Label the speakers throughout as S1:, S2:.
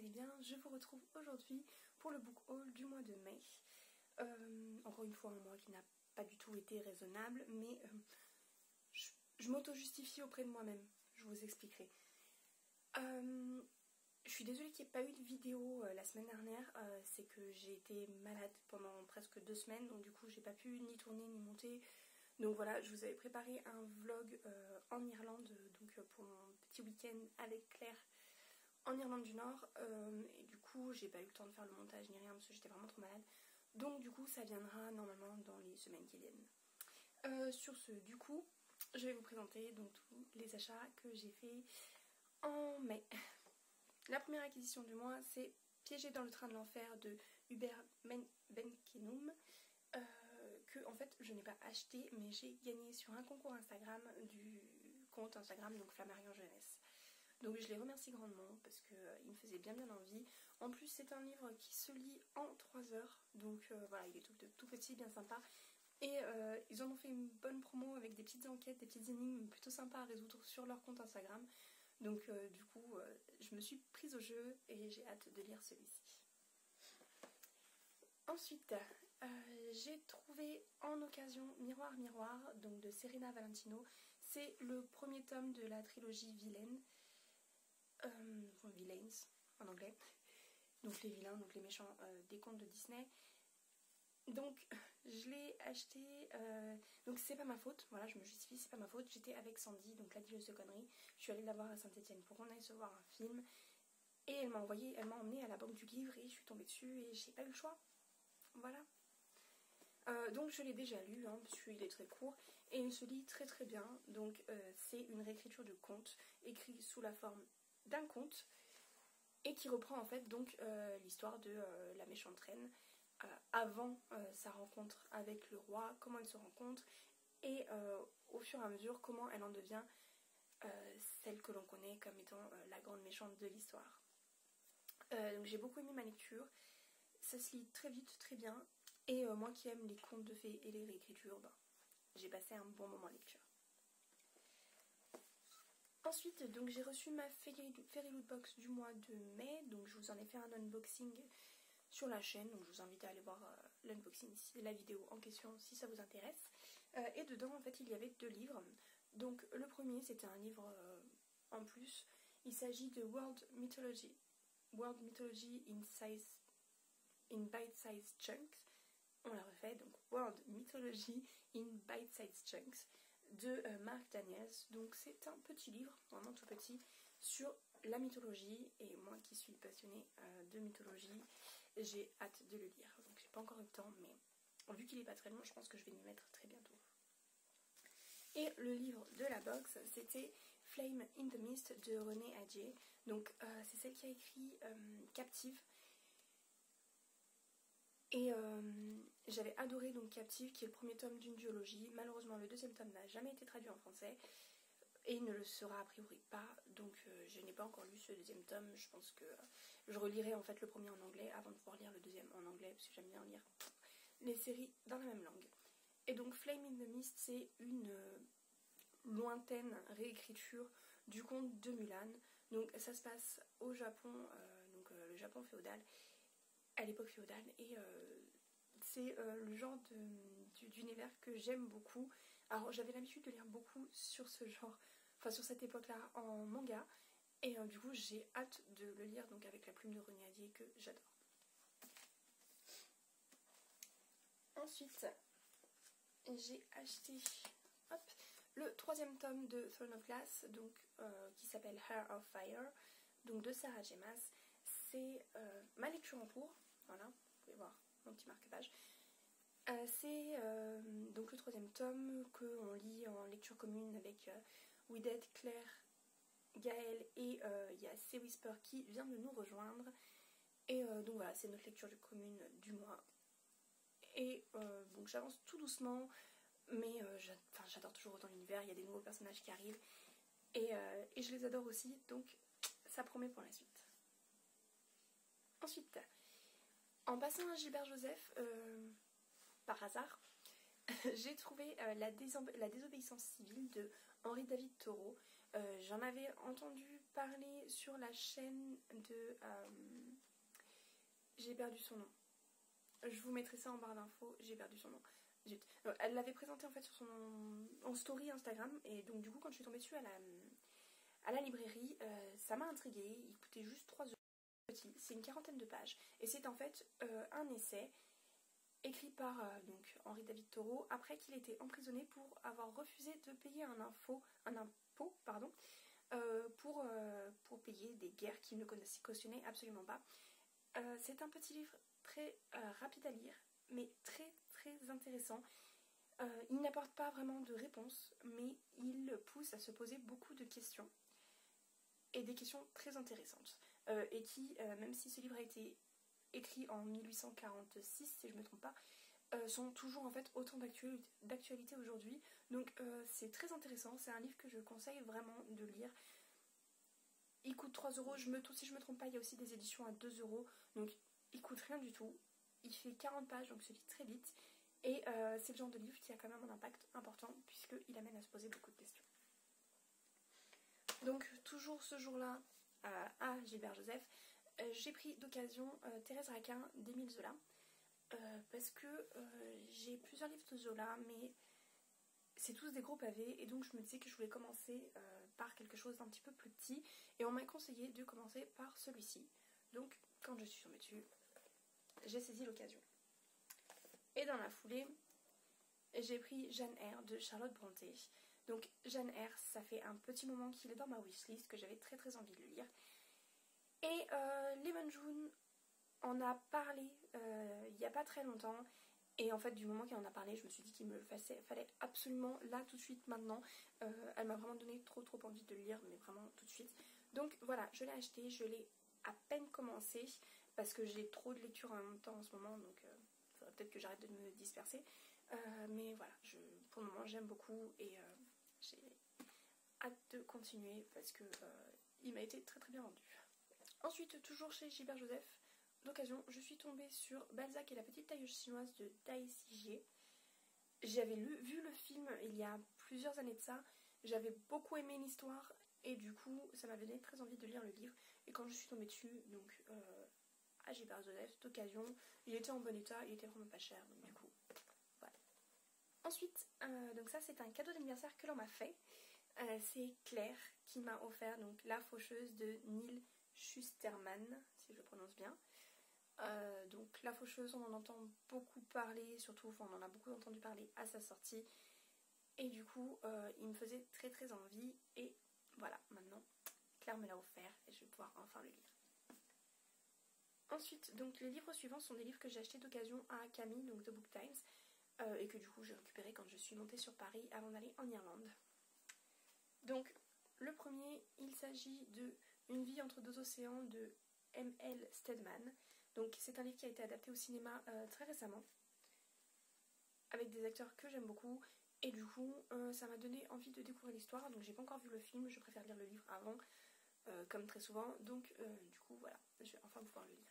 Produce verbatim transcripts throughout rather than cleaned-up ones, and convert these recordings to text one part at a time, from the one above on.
S1: allez bien. Je vous retrouve aujourd'hui pour le book haul du mois de mai. Euh, encore une fois un mois qui n'a pas du tout été raisonnable, mais euh, je, je m'auto-justifie auprès de moi-même, je vous expliquerai. Euh, je suis désolée qu'il n'y ait pas eu de vidéo euh, la semaine dernière, euh, c'est que j'ai été malade pendant presque deux semaines, donc du coup j'ai pas pu ni tourner ni monter. Donc voilà, je vous avais préparé un vlog euh, en Irlande, donc euh, pour mon petit week-end avec Claire en Irlande du Nord, euh, et du coup j'ai pas eu le temps de faire le montage ni rien parce que j'étais vraiment trop malade. Donc du coup ça viendra normalement dans les semaines qui viennent. Euh, sur ce, du coup, je vais vous présenter donc tous les achats que j'ai fait en mai. La première acquisition du mois, c'est Piégé dans le train de l'enfer de Hubert Benkenum. Euh, que en fait je n'ai pas acheté mais j'ai gagné sur un concours Instagram du compte Instagram donc Flammarion Jeunesse. Donc je les remercie grandement parce qu'il euh, me faisait bien bien envie. En plus c'est un livre qui se lit en trois heures, donc euh, voilà, il est tout, tout petit, bien sympa. Et euh, ils en ont fait une bonne promo avec des petites enquêtes, des petites énigmes plutôt sympas à résoudre sur leur compte Instagram. Donc euh, du coup euh, je me suis prise au jeu et j'ai hâte de lire celui-ci. Ensuite, euh, j'ai trouvé en occasion Miroir Miroir, donc de Serena Valentino. C'est le premier tome de la trilogie Villain, euh, enfin, Villains en anglais, donc les vilains, donc les méchants euh, des contes de Disney. Donc je l'ai acheté, euh, donc c'est pas ma faute, voilà, je me justifie, c'est pas ma faute. J'étais avec Sandy, donc la dealeuse de conneries, je suis allée la voir à Saint-Etienne pour qu'on aille se voir un film. Et elle m'a envoyé, elle m'a emmenée à la banque du livre et je suis tombée dessus et j'ai pas eu le choix. Voilà. Euh, donc je l'ai déjà lu, hein, parce qu'il est très court, et il se lit très très bien. Donc euh, c'est une réécriture de conte, écrit sous la forme d'un conte, et qui reprend en fait donc euh, l'histoire de euh, la méchante reine, euh, avant euh, sa rencontre avec le roi, comment elle se rencontre, et euh, au fur et à mesure comment elle en devient euh, celle que l'on connaît comme étant euh, la grande méchante de l'histoire. Euh, donc j'ai beaucoup aimé ma lecture, ça se lit très vite, très bien. Et euh, moi qui aime les contes de fées et les réécritures, ben, j'ai passé un bon moment lecture. Ensuite, donc j'ai reçu ma Fairy Loot Box du mois de mai, donc je vous en ai fait un unboxing sur la chaîne, donc je vous invite à aller voir euh, l'unboxing, la vidéo en question si ça vous intéresse. Euh, et dedans en fait il y avait deux livres. Donc le premier c'était un livre euh, en plus, il s'agit de World Mythology, World Mythology in Size, in Bite-Sized Chunks. On la refait, donc World Mythology in Bite-Sized Chunks de euh, Mark Daniels. Donc c'est un petit livre, vraiment tout petit, sur la mythologie. Et moi qui suis passionnée euh, de mythologie, j'ai hâte de le lire. Donc j'ai pas encore eu le temps, mais vu qu'il est pas très long, je pense que je vais m'y mettre très bientôt. Et le livre de la box, c'était Flame in the Mist de Renée Adjé. Donc euh, c'est celle qui a écrit euh, Captive. Et euh, j'avais adoré donc Captive, qui est le premier tome d'une duologie. Malheureusement le deuxième tome n'a jamais été traduit en français et il ne le sera a priori pas, donc euh, je n'ai pas encore lu ce deuxième tome. Je pense que euh, je relirai en fait le premier en anglais avant de pouvoir lire le deuxième en anglais, parce que j'aime bien lire les séries dans la même langue. Et donc Flame in the Mist, c'est une euh, lointaine réécriture du conte de Mulan. Donc ça se passe au Japon, euh, donc euh, le Japon féodal, à l'époque féodale, et euh, c'est euh, le genre d'univers que j'aime beaucoup. Alors j'avais l'habitude de lire beaucoup sur ce genre, enfin sur cette époque là en manga, et euh, du coup j'ai hâte de le lire donc avec la plume de Renée Adjé que j'adore. Ensuite j'ai acheté hop, le troisième tome de Throne of Glass, donc euh, qui s'appelle Heart of Fire, donc de Sarah J. Maas. C'est euh, ma lecture en cours, voilà, vous pouvez voir mon petit marque-page. Euh, c'est euh, donc le troisième tome qu'on lit en lecture commune avec euh, Widette, Claire, Gaëlle, et euh, il y a C. Whisper qui vient de nous rejoindre. Et euh, donc voilà, c'est notre lecture commune du mois. Et euh, donc j'avance tout doucement, mais euh, j'adore toujours autant l'univers, il y a des nouveaux personnages qui arrivent, et, euh, et je les adore aussi, donc ça promet pour la suite. Ensuite, en passant à Gilbert Joseph, euh, par hasard, j'ai trouvé euh, la, la désobéissance civile de Henri David Thoreau. Euh, J'en avais entendu parler sur la chaîne de... Euh, j'ai perdu son nom. Je vous mettrai ça en barre d'infos, j'ai perdu son nom. Zut. Donc, elle l'avait présenté en fait sur son en story Instagram, et donc du coup quand je suis tombée dessus à la, à la librairie, euh, ça m'a intriguée. Il coûtait juste trois euros. C'est une quarantaine de pages et c'est en fait euh, un essai écrit par euh, donc, Henri David Thoreau après qu'il était emprisonné pour avoir refusé de payer un, info, un impôt pardon, euh, pour, euh, pour payer des guerres qu'il ne cautionnait absolument pas. Euh, c'est un petit livre très euh, rapide à lire, mais très très intéressant. Euh, il n'apporte pas vraiment de réponses, mais il pousse à se poser beaucoup de questions, et des questions très intéressantes, euh, et qui, euh, même si ce livre a été écrit en mille huit cent quarante-six, si je ne me trompe pas, euh, sont toujours en fait autant d'actualité aujourd'hui. Donc euh, c'est très intéressant, c'est un livre que je conseille vraiment de lire. Il coûte trois euros, je me, si je ne me trompe pas, il y a aussi des éditions à deux euros, donc il coûte rien du tout. Il fait quarante pages, donc se lit très vite, et euh, c'est le genre de livre qui a quand même un impact important, puisqu'il amène à se poser beaucoup de questions. Donc toujours ce jour-là, euh, à Gilbert Joseph, euh, j'ai pris d'occasion euh, Thérèse Raquin d'Émile Zola, euh, parce que euh, j'ai plusieurs livres de Zola, mais c'est tous des gros pavés, et donc je me disais que je voulais commencer euh, par quelque chose d'un petit peu plus petit, et on m'a conseillé de commencer par celui-ci. Donc quand je suis tombée dessus, j'ai saisi l'occasion. Et dans la foulée, j'ai pris Jane Eyre de Charlotte Brontë. Donc Jane Eyre, ça fait un petit moment qu'il est dans ma wishlist, que j'avais très très envie de lire. Et euh, Lemon June en a parlé euh, il n'y a pas très longtemps. Et en fait, du moment qu'elle en a parlé, je me suis dit qu'il me fallait absolument, là, tout de suite, maintenant. Euh, elle m'a vraiment donné trop trop envie de le lire, mais vraiment tout de suite. Donc voilà, je l'ai acheté, je l'ai à peine commencé, parce que j'ai trop de lectures en même temps en ce moment, donc il euh, faudrait peut-être que j'arrête de me disperser. Euh, mais voilà, je, pour le moment, j'aime beaucoup, et euh, j'ai hâte de continuer, parce que euh, il m'a été très très bien vendu. Ensuite, toujours chez Gilbert Joseph, d'occasion, je suis tombée sur Balzac et la petite tailleuse chinoise de Dai Sijie. J'avais vu le film il y a plusieurs années de ça, j'avais beaucoup aimé l'histoire, et du coup ça m'avait donné très envie de lire le livre. Et quand je suis tombée dessus, donc euh, à Gilbert Joseph, d'occasion, il était en bon état, il était vraiment pas cher, donc du coup, voilà. Ensuite, euh, donc ça c'est un cadeau d'anniversaire que l'on m'a fait. Euh, c'est Claire qui m'a offert donc La Faucheuse de Neil Schusterman, si je prononce bien. Euh, donc La Faucheuse, on en entend beaucoup parler, surtout enfin, on en a beaucoup entendu parler à sa sortie, et du coup euh, il me faisait très très envie, et voilà, maintenant Claire me l'a offert et je vais pouvoir enfin le lire. Ensuite, donc les livres suivants sont des livres que j'ai achetés d'occasion à Camille, donc The Book Times, euh, et que du coup j'ai récupéré quand je suis montée sur Paris avant d'aller en Irlande. Donc le premier, il s'agit de Une vie entre deux océans de M L Stedman. Donc c'est un livre qui a été adapté au cinéma euh, très récemment, avec des acteurs que j'aime beaucoup, et du coup euh, ça m'a donné envie de découvrir l'histoire. Donc j'ai pas encore vu le film, je préfère lire le livre avant, euh, comme très souvent, donc euh, du coup voilà, je vais enfin pouvoir le lire.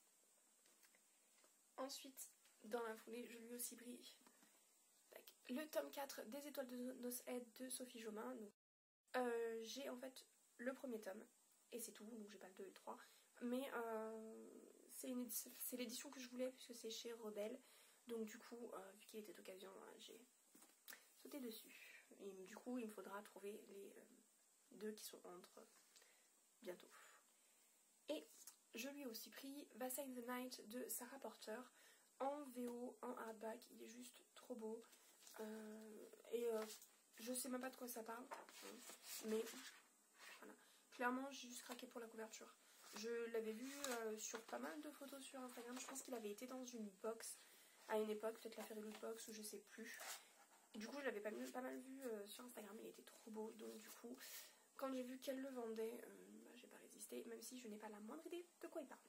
S1: Ensuite, dans la foulée, je lui ai aussi pris le tome quatre des Étoiles de Noshead de Sophie Jomain. Donc, euh, j'ai en fait le premier tome, et c'est tout, donc j'ai pas le deux et le trois, mais euh, c'est l'édition que je voulais puisque c'est chez Rebelle, donc du coup euh, vu qu'il était d'occasion, euh, j'ai sauté dessus, et du coup il me faudra trouver les euh, deux qui sont entre bientôt. Et je lui ai aussi pris Vasa in the Night de Sarah Porter en V O, en hardback. Il est juste trop beau, euh, et euh, je sais même pas de quoi ça parle, mais voilà, clairement j'ai juste craqué pour la couverture. Je l'avais vu euh, sur pas mal de photos sur Instagram. Je pense qu'il avait été dans une box à une époque, peut-être la Fairyloot Box ou je sais plus. Du coup je l'avais pas, pas mal vu euh, sur Instagram, il était trop beau. Donc du coup quand j'ai vu qu'elle le vendait, euh, bah, j'ai pas résisté, même si je n'ai pas la moindre idée de quoi il parle.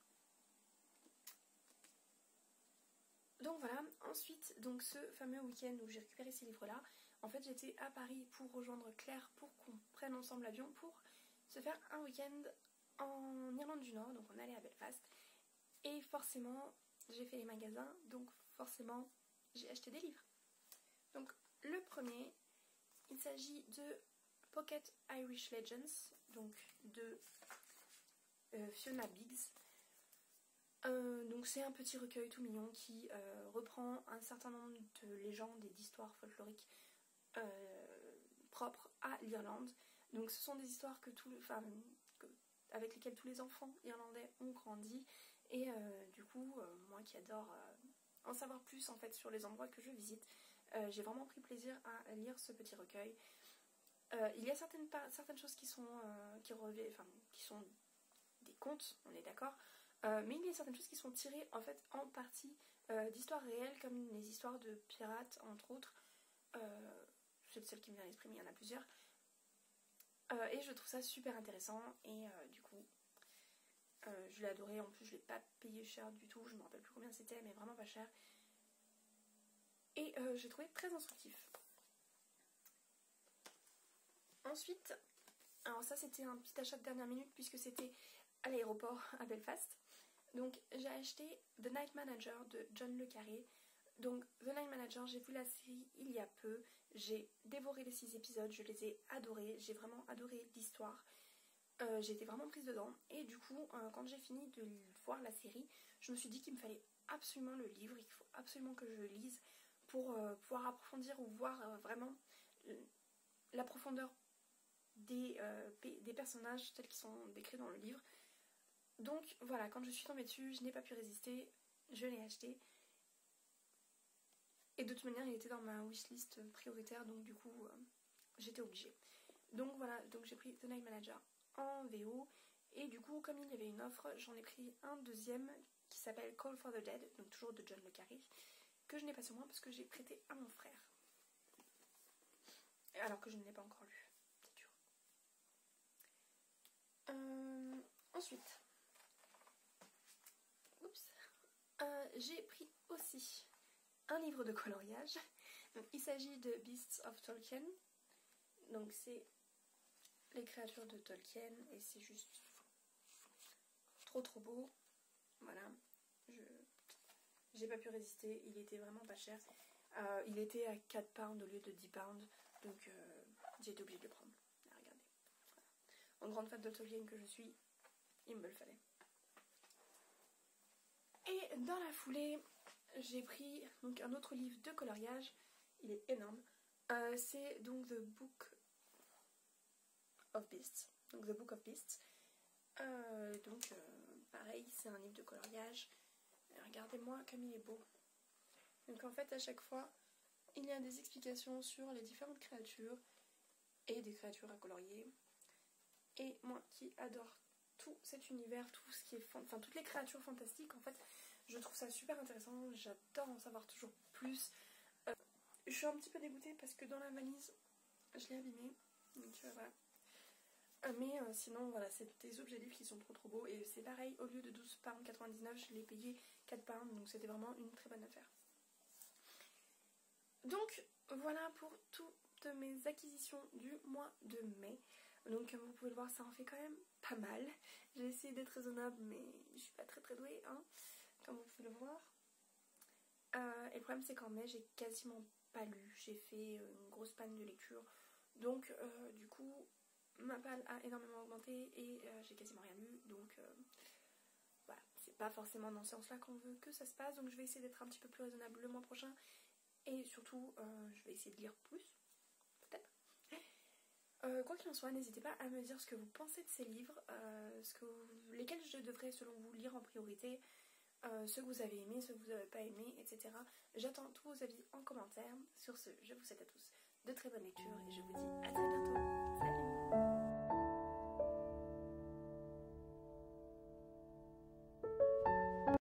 S1: Donc voilà, ensuite donc ce fameux week-end où j'ai récupéré ces livres là, en fait j'étais à Paris pour rejoindre Claire pour qu'on prenne ensemble l'avion pour se faire un week-end en Irlande du Nord, donc on allait à Belfast, et forcément j'ai fait les magasins, donc forcément j'ai acheté des livres. premier, il s'agit de Pocket Irish Legends, donc de euh, Fiona Biggs. Euh, donc c'est un petit recueil tout mignon qui euh, reprend un certain nombre de légendes et d'histoires folkloriques euh, propres à l'Irlande. Donc ce sont des histoires que tout, enfin, que, avec lesquelles tous les enfants irlandais ont grandi. Et euh, du coup, euh, moi qui adore euh, en savoir plus en fait sur les endroits que je visite, euh, j'ai vraiment pris plaisir à lire ce petit recueil. Euh, il y a certaines, certaines choses qui sont, euh, qui, revient, enfin, qui sont des contes, on est d'accord, euh, mais il y a certaines choses qui sont tirées en fait en partie euh, d'histoires réelles, comme les histoires de pirates entre autres. Euh, c'est celle qui me vient à l'esprit, mais il y en a plusieurs. Euh, et je trouve ça super intéressant et euh, du coup euh, je l'ai adoré. En plus je l'ai pas payé cher du tout, je me rappelle plus combien c'était, mais vraiment pas cher. Et euh, j'ai trouvé très instructif. Ensuite, alors ça c'était un petit achat de dernière minute puisque c'était à l'aéroport à Belfast. Donc j'ai acheté The Night Manager de John le Carré. Donc The Night Manager, j'ai vu la série il y a peu, j'ai dévoré les six épisodes, je les ai adorés, j'ai vraiment adoré l'histoire. Euh, j'ai été vraiment prise dedans et du coup euh, quand j'ai fini de voir la série, je me suis dit qu'il me fallait absolument le livre, il faut absolument que je le lise pour euh, pouvoir approfondir ou voir euh, vraiment la profondeur des, euh, des personnages tels qu'ils sont décrits dans le livre. Donc voilà, quand je suis tombée dessus, je n'ai pas pu résister, je l'ai acheté. Et de toute manière, il était dans ma wishlist prioritaire, donc du coup, euh, j'étais obligée. Donc voilà, donc j'ai pris The Night Manager en V O. Et du coup, comme il y avait une offre, j'en ai pris un deuxième qui s'appelle Call for the Dead, donc toujours de John le Carré, que je n'ai pas sur moi parce que j'ai prêté à mon frère. Alors que je ne l'ai pas encore lu, c'est dur. Euh, ensuite, oups, euh, j'ai pris aussi un livre de coloriage. Donc, il s'agit de Beasts of Tolkien. Donc c'est les créatures de Tolkien et c'est juste trop trop beau. Voilà, je j'ai pas pu résister, il était vraiment pas cher. Euh, il était à quatre pounds au lieu de dix pounds, donc euh, j'ai été obligée de le prendre. Regardez. Voilà. En grande fan de Tolkien que je suis, il me le fallait. Et dans la foulée, j'ai pris donc un autre livre de coloriage, il est énorme. Euh, c'est donc The Book of Beasts. Donc The Book of Beasts. Euh, donc euh, pareil, c'est un livre de coloriage. Regardez-moi comme il est beau. Donc en fait à chaque fois, il y a des explications sur les différentes créatures et des créatures à colorier. Et moi qui adore tout cet univers, tout ce qui est, enfin toutes les créatures fantastiques, en fait, je trouve ça super intéressant. J'adore en savoir toujours plus. Euh, je suis un petit peu dégoûtée parce que dans la valise, je l'ai abîmée. Donc euh, voilà. Euh, mais euh, sinon, voilà, c'est des objets livres qui sont trop trop beaux. Et c'est pareil, au lieu de douze pounds quatre-vingt-dix-neuf, je l'ai payé quatre pounds. Donc c'était vraiment une très bonne affaire. Donc voilà pour toutes mes acquisitions du mois de mai. Donc comme vous pouvez le voir, ça en fait quand même pas mal. J'ai essayé d'être raisonnable, mais je suis pas très très douée, hein, comme vous pouvez le voir. Euh, et le problème c'est qu'en mai, j'ai quasiment pas lu. J'ai fait une grosse panne de lecture. Donc euh, du coup, ma palle a énormément augmenté et euh, j'ai quasiment rien lu. Donc euh, voilà, c'est pas forcément dans ce sens-là qu'on veut que ça se passe. Donc je vais essayer d'être un petit peu plus raisonnable le mois prochain. Et surtout, euh, je vais essayer de lire plus, peut-être. Euh, quoi qu'il en soit, n'hésitez pas à me dire ce que vous pensez de ces livres, euh, ce que vous, lesquels je devrais selon vous lire en priorité, euh, ceux que vous avez aimés, ceux que vous n'avez pas aimés, et cetera. J'attends tous vos avis en commentaire. Sur ce, je vous souhaite à tous de très bonnes lectures et je vous dis à très bientôt. Salut!